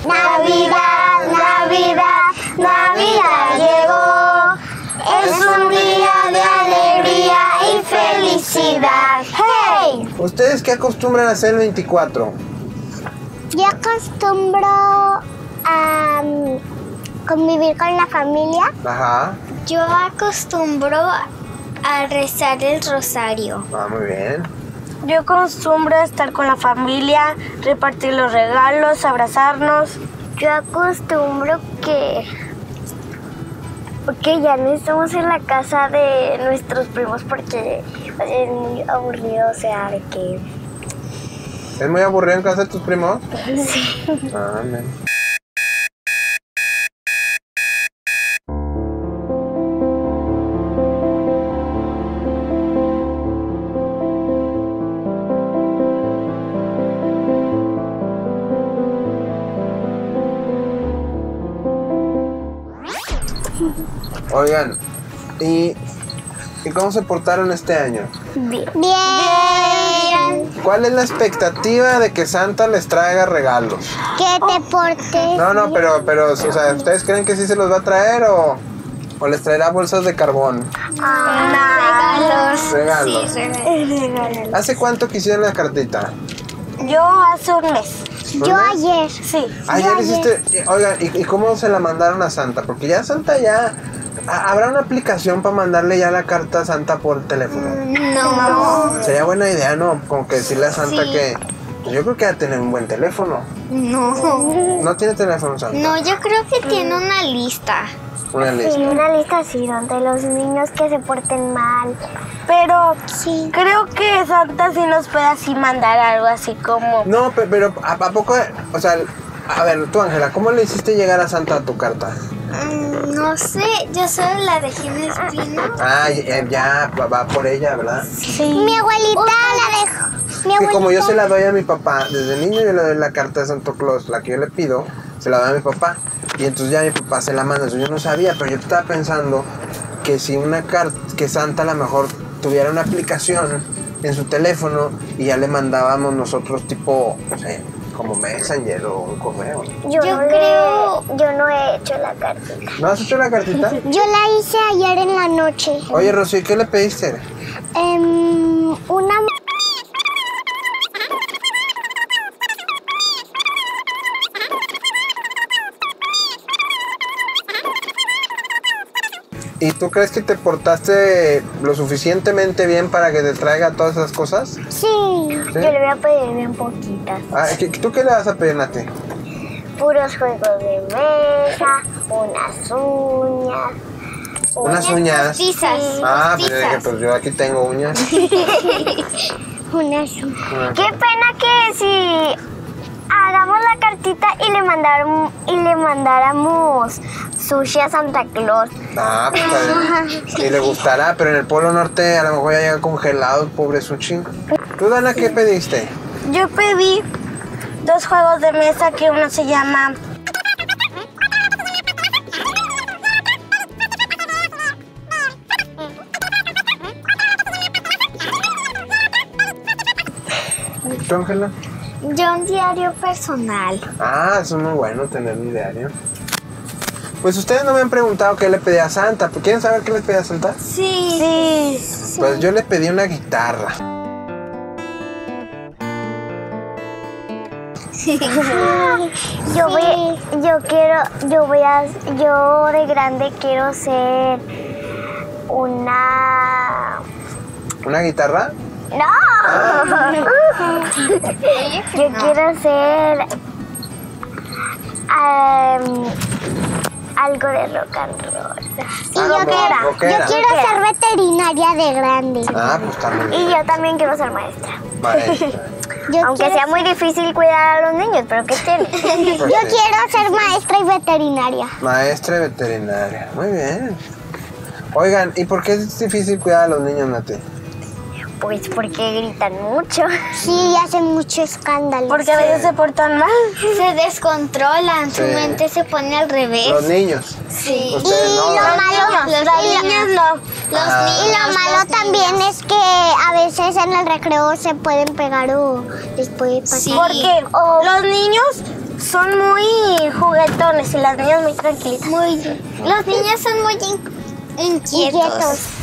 Navidad, Navidad, Navidad llegó. Es un día de alegría y felicidad. ¡Hey! ¿Ustedes qué acostumbran a hacer el 24? Yo acostumbro a convivir con la familia. Ajá. Yo acostumbro a rezar el rosario. Ah, muy bien. Yo acostumbro a estar con la familia, repartir los regalos, abrazarnos. Yo acostumbro que ya no estamos en la casa de nuestros primos porque es muy aburrido, o sea, de que... ¿Es muy aburrido en casa de tus primos? Sí. Ah, bien. Oigan, ¿y cómo se portaron este año? Bien. ¿Cuál es la expectativa de que Santa les traiga regalos? Que te portes. No, pero, o sea, ¿ustedes creen que sí se los va a traer o les traerá bolsas de carbón? Regalos. Regalos. Sí, regalos. ¿Hace cuánto que hicieron la cartita? Yo hace un mes. Yo ayer. Sí. Ayer hiciste... Oigan, ¿y cómo se la mandaron a Santa? Porque ya Santa ya... ¿Habrá una aplicación para mandarle ya la carta a Santa por teléfono? No. Sería buena idea, ¿no? Como que decirle a Santa que... Yo creo que va a tener un buen teléfono. No. ¿No tiene teléfono, Santa? No, yo creo que tiene una lista. Una lista. Sí, una lista así, donde los niños que se porten mal. Pero Sí. creo que Santa sí nos puede así mandar algo así como... No, pero ¿a poco? O sea, a ver, tú, Ángela, ¿cómo le hiciste llegar a Santa tu carta? No sé, yo solo la dejé en el pino. Ah, ya va por ella, ¿verdad? Sí. Mi abuelita la dejó. Mi Que abuelita. como yo se la doy a mi papá, desde niño yo le doy la carta de Santa Claus, la que yo le pido, se la doy a mi papá. Y entonces ya mi papá se la manda. Eso yo no sabía, pero yo estaba pensando que si una carta, que Santa a lo mejor tuviera una aplicación en su teléfono y ya le mandábamos nosotros tipo, no sé, como Messenger o un correo. Yo no he hecho la cartita. ¿No has hecho la cartita? Yo la hice ayer en la noche. Oye, Rosy, ¿qué le pediste? Una... ¿Y tú crees que te portaste lo suficientemente bien para que te traiga todas esas cosas? Sí, yo le voy a pedir bien poquitas. Ah, ¿tú qué le vas a pedir, Nati? Puros juegos de mesa, unas uñas. Unas uñas. Postizas. Ah, pues yo dije, pues yo aquí tengo uñas. Unas uñas. Qué pena que si hagamos la cartita y le mandáramos sushi a Santa Claus. Ah, pues está bien. Y le gustará, pero en el Polo Norte a lo mejor ya llega congelado el pobre sushi. ¿Tú, Dana, qué pediste? Yo pedí 2 juegos de mesa que uno se llama... ¿Tú, Ángela? Yo un diario personal. Ah, eso es muy bueno tener un diario. Pues ustedes no me han preguntado qué le pedí a Santa. ¿Quieren saber qué le pedí a Santa? Sí. Pues yo le pedí una guitarra. Yo de grande quiero ser una... ¿Una guitarra? ¡No! Yo quiero ser algo de rock and roll. Rockera. Yo quiero ser veterinaria de grande. Ah, pues también. Y yo también quiero ser maestra. Maestra. Aunque sea muy difícil cuidar a los niños, pero ¿qué tiene? Yo quiero ser maestra y veterinaria. Maestra y veterinaria. Muy bien. Oigan, ¿y por qué es difícil cuidar a los niños, Nati? Pues porque gritan mucho. Sí, hacen mucho escándalo. Porque a veces se portan mal. Se descontrolan, su Sí. mente se pone al revés. Los niños. Sí. Ustedes no, ¿verdad? Los niños no. Y lo malo también es que a veces en el recreo se pueden pegar o les puede pasar. Porque los niños son muy juguetones y las niñas muy tranquilitas. Los niños son muy inquietos.